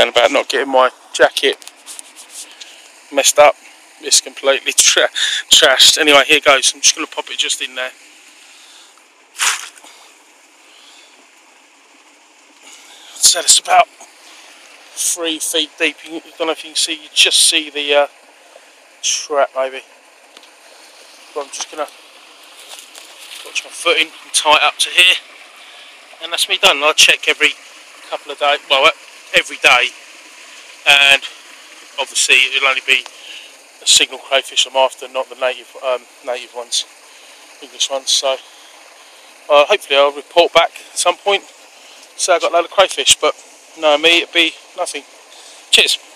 and about not getting my jacket messed up. It's completely trashed. Anyway, here goes. I'm just going to pop it just in there. So it's about 3 feet deep. I don't know if you can see. You just see the trap, maybe. But I'm just going to watch my footing and tie it up to here, and that's me done. I check every couple of days. Well, every day, and obviously it'll only be a signal crayfish I'm after, not the native ones, English ones. So hopefully I'll report back at some point. Say I got a load of crayfish, but no, me it'd be nothing. Cheers.